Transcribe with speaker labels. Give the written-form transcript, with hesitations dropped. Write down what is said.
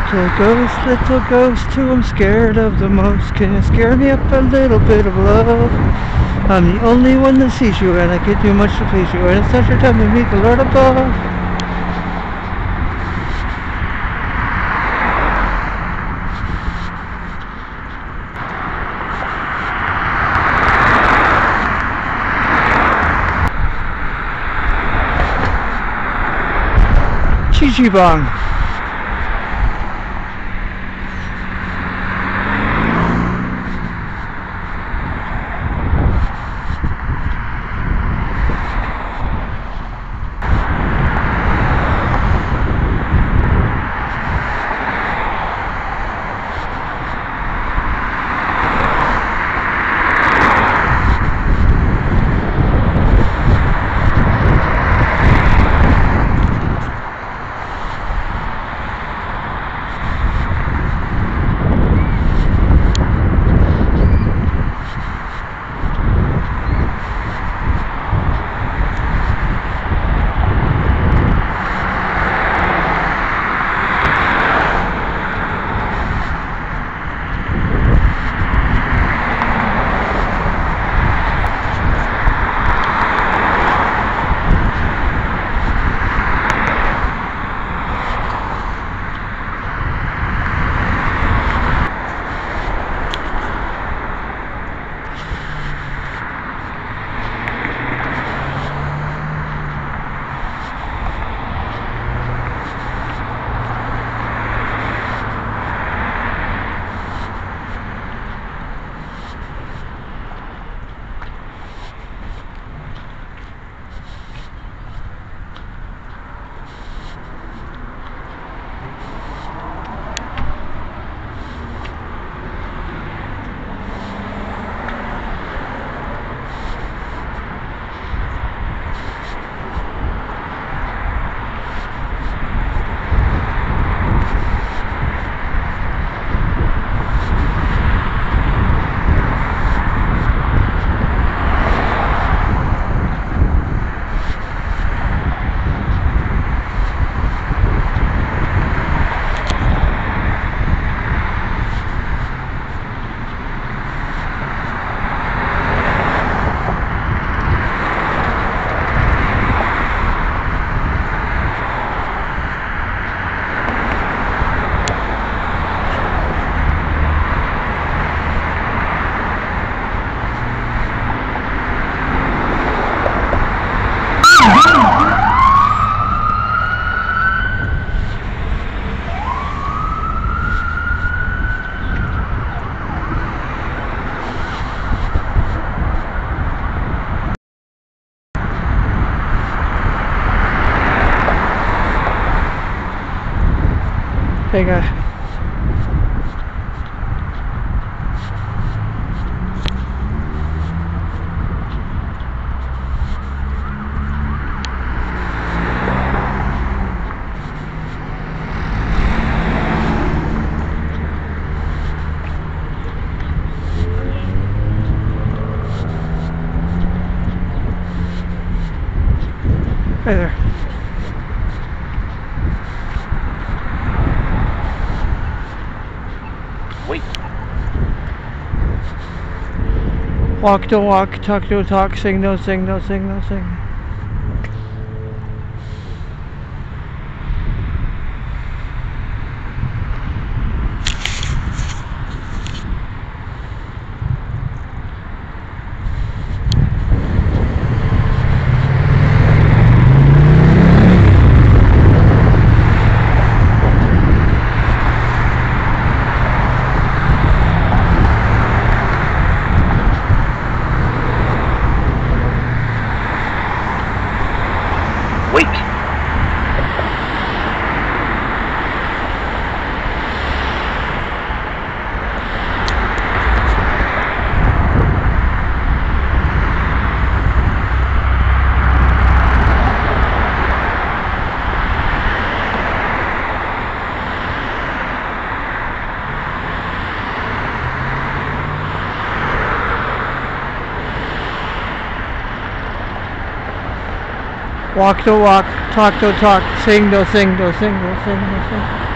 Speaker 1: little ghost, who I'm scared of the most. Can you scare me up a little bit of love? I'm the only one that sees you, and I can do much to please you. And it's not your time to meet the Lord above. Chi Bong. Hey guy. Hey there.
Speaker 2: Wait.
Speaker 1: Walk, don't walk, talk, don't talk, sing, no sing, no sing, no sing.
Speaker 2: Wait.
Speaker 1: Walk, don't walk, talk, don't talk, sing, no sing, no sing, no sing, no sing.